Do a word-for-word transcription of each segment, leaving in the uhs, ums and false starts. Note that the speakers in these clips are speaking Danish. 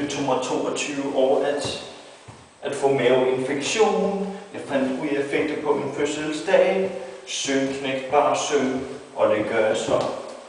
Det tog mig toogtyve år at, at få maveinfektion. Jeg fandt ud af, at jeg fik det på min fødselsdag. Syng, knægt, bare syng, og det gør jeg så.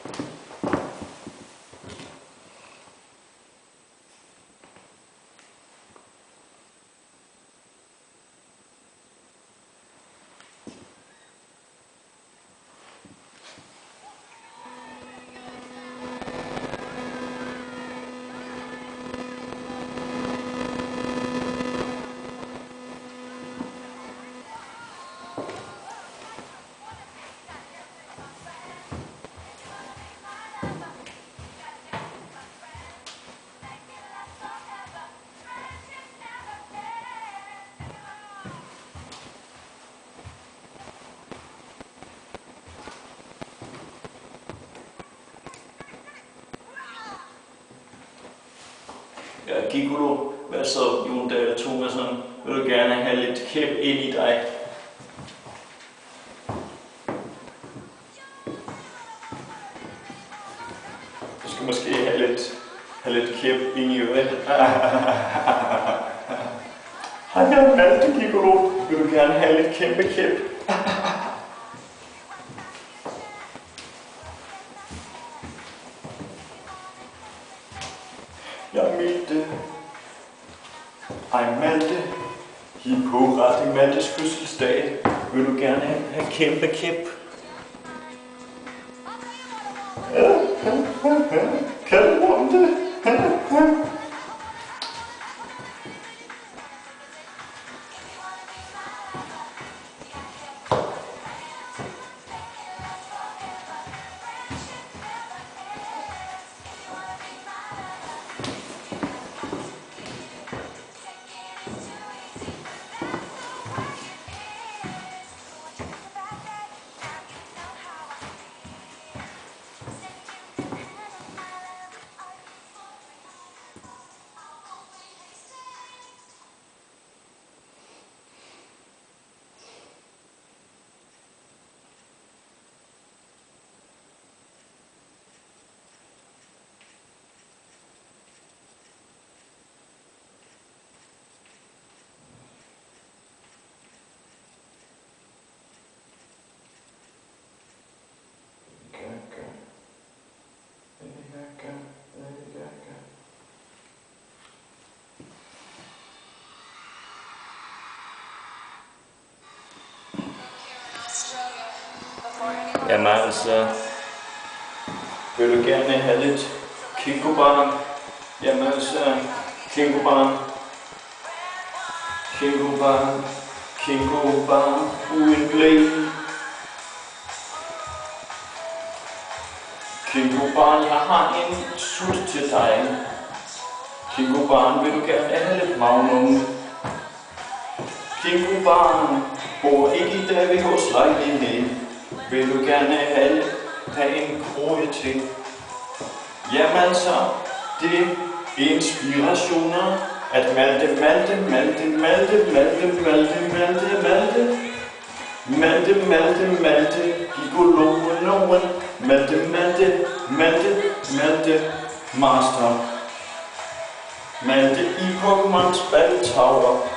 Ja, gigolo, hvad så, Jon Dahl Thomasen, vil du gerne have lidt kæp ind i dig? Du skal måske have lidt, have lidt kæp ind i øret. Hej, jeg er Malte, gigolo. Vil du gerne have lidt kæmpe kæp? Jeg er Malte. Hej Malte. Hippo-ret i Maltes fødselsdag. Vil du gerne have, have kæmpe kæp? Kan du om det? Jamen altså, vil du gerne have lidt kingobarn? Jamen altså, kingobarn, kingobarn, kingobarn uden blæ. Kingobarn, jeg har en sut til dig. Kingobarn, vil du gerne have lidt magnum? Kingobarn, bor ikke i dag ved hos lejlighed. Vil du gerne have, have en kroge til? Jamen så, det er inspirationer. At Malte, Malte, Malte, Malte, Malte, Malte, Malte, Malte. Malte, Malte, Malte, gigoloen nogen. Malte, Malte, Malte, Malte, Master. Malte i Pokémons Battle Tower.